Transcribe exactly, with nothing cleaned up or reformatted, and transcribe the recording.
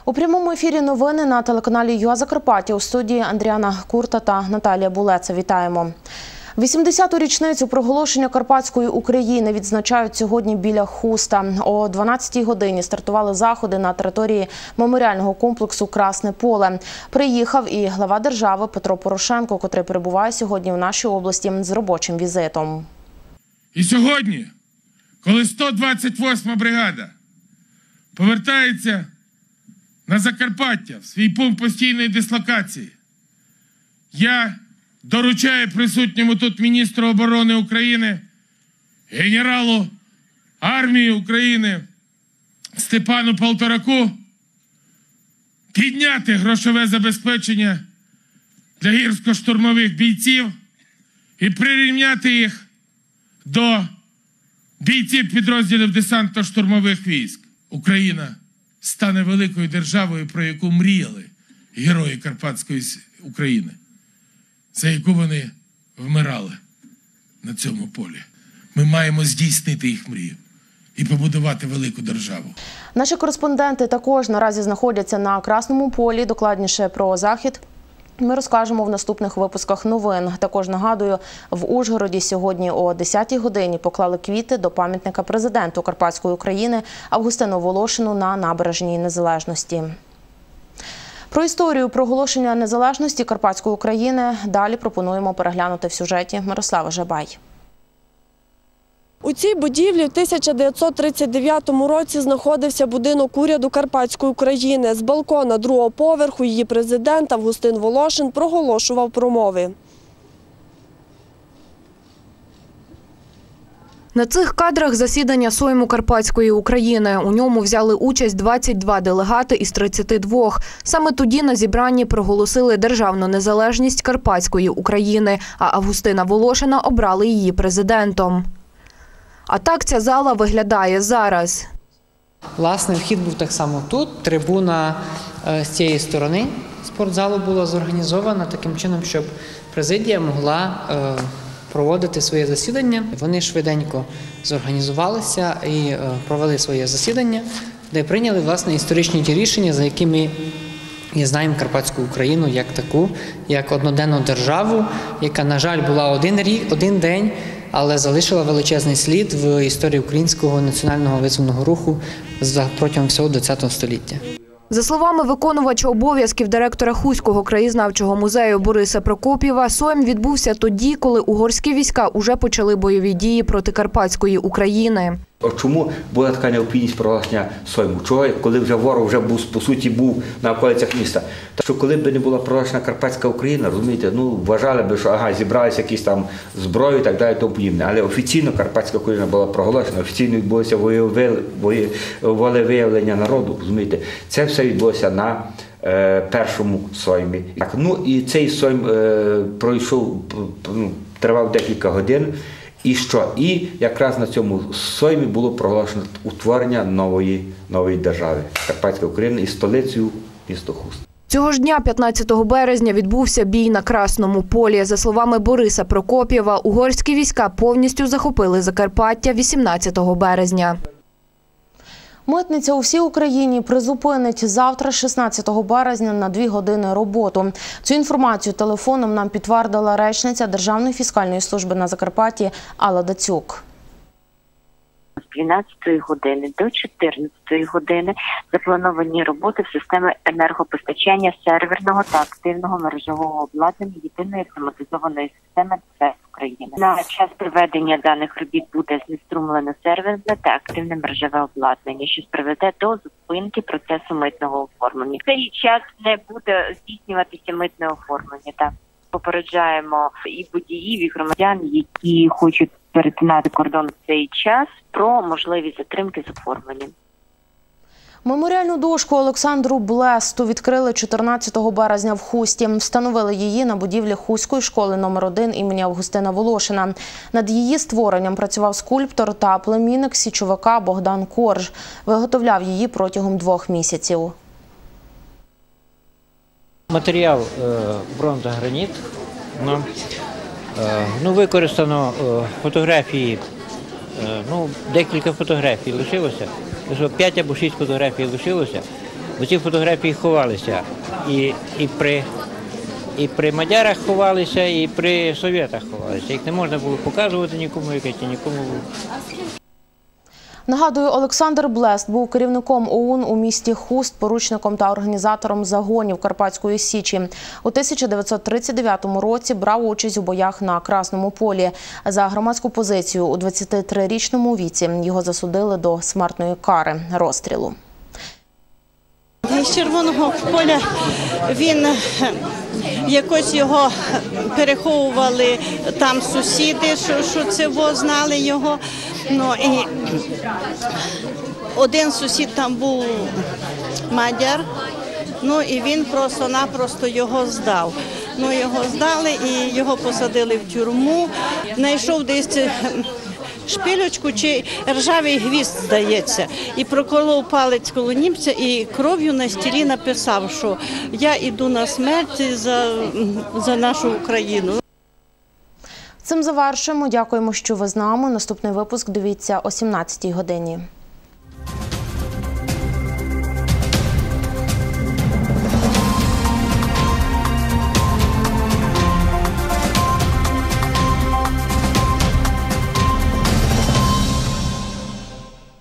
У прямому ефірі новини на телеканалі ЮА Закарпаття. У студії Андріана Курта та Наталія Булеца. Вітаємо. вісімдесяту річницю проголошення Карпатської України відзначають сьогодні біля Хуста. О дванадцятій годині стартували заходи на території меморіального комплексу «Красне поле». Приїхав і глава держави Петро Порошенко, котрий перебуває сьогодні в нашій області з робочим візитом. І сьогодні, коли сто двадцять восьма бригада повертається на Закарпаття в свій пункт постійної дислокації, я доручаю присутньому тут міністру оборони України, генералу армії України Степану Полтораку підняти грошове забезпечення для гірсько-штурмових бійців і прирівняти їх до бійців підрозділів десантно-штурмових військ. Україна стане великою державою, про яку мріяли герої Карпатської України, за яку вони вмирали на цьому полі. Ми маємо здійснити їх мрію і побудувати велику державу. Наші кореспонденти також наразі знаходяться на Красному полі. Докладніше про захід ми розкажемо в наступних випусках новин. Також нагадую, в Ужгороді сьогодні о десятій годині поклали квіти до пам'ятника президенту Карпатської України Августину Волошину на набережній Незалежності. Про історію проголошення незалежності Карпатської України далі пропонуємо переглянути в сюжеті Мирослава Жабай. У цій будівлі в тисяча дев'ятсот тридцять дев'ятому році знаходився будинок уряду Карпатської України. З балкона другого поверху її президент Августин Волошин проголошував промови. На цих кадрах засідання Сойму Карпатської України. У ньому взяли участь двадцять два делегати із тридцяти двох. Саме тоді на зібранні проголосили державну незалежність Карпатської України, а Августина Волошина обрали її президентом. А так ця зала виглядає зараз. Власне, вхід був так само тут. Трибуна з цієї сторони спортзалу була зорганізована таким чином, щоб президія могла проводити своє засідання. Вони швиденько зорганізувалися і провели своє засідання, де прийняли, власне, історичні ті рішення, за якими і знаємо Карпатську Україну як таку, як одноденну державу, яка, на жаль, була один рік, один день, але залишила величезний слід в історії українського національного визвольного руху протягом всього ХХ століття. За словами виконувача обов'язків директора Хуського краєзнавчого музею Бориса Прокоп'єва, Сойм відбувся тоді, коли угорські війська уже почали бойові дії проти Карпатської України. Чому була така необхідність проголошення Сойму? Чого, коли вже ворог вже був, по суті, був на околицях міста? Так що коли б не була проголошена Карпатська Україна, розумієте, ну, вважали б, що ага, зібралися якісь там зброї і так далі, тому подібне. Але офіційно Карпатська Україна була проголошена, офіційно відбулося волевиявлення народу, розумієте. Це все відбулося на е, першому Соймі. Так, ну і цей Сойм е, пройшов, ну, тривав декілька годин. І що? І якраз на цьому Соймі було проголошено утворення нової, нової держави Карпатської України із столицею місто Хуст. Цього ж дня, п'ятнадцятого березня, відбувся бій на Красному полі. За словами Бориса Прокоп'єва, угорські війська повністю захопили Закарпаття вісімнадцятого березня. Митниця у всій Україні призупинить завтра, шістнадцятого березня, на дві години роботу. Цю інформацію телефоном нам підтвердила речниця Державної фіскальної служби на Закарпатті Алла Дацюк. З дванадцятої години до чотирнадцятої години заплановані роботи в системі енергопостачання серверного та активного мережового обладнання єдиної автоматизованої системи ДФС України. На час проведення даних робіт буде знеструмлено серверне та активне мережеве обладнання, що приведе до зупинки процесу митного оформлення. В цей час не буде здійснюватися митне оформлення. Так, попереджаємо і водіїв, і громадян, які хочуть перетинати кордон в цей час, про можливість затримки з оформленням. Меморіальну дошку Олександру Блесту відкрили чотирнадцятого березня в Хусті. Встановили її на будівлі Хуської школи номер один імені Августина Волошина. Над її створенням працював скульптор та племінник січовика Богдан Корж. Виготовляв її протягом двох місяців. Матеріал бронзограніт. Ну, використано фотографії, ну, декілька фотографій лишилося, п'ять або шість фотографій лишилося. Бо ці фотографії ховалися і, і, при, і при мадярах ховалися, і при совєтах ховалися. Їх не можна було показувати нікому, якось нікому. Нагадую, Олександр Блест був керівником ОУН у місті Хуст, поручником та організатором загонів Карпатської Січі. У тисяча дев'ятсот тридцять дев'ятому році брав участь у боях на Красному полі. За громадську позицію у двадцятитрирічному віці його засудили до смертної кари – розстрілу. З Червоного поля він, якось його переховували там сусіди, що, що це во, знали його. Ну, і один сусід там був мадяр, ну і він просто-напросто його здав. Ну, його здали і його посадили в тюрму. Знайшов десь шпилечку чи ржавий гвізд, здається, і проколов палець коло німця і кров'ю на стілі написав, що я йду на смерть за, за нашу Україну. Цим завершуємо. Дякуємо, що ви з нами. Наступний випуск дивіться о сімнадцятій годині.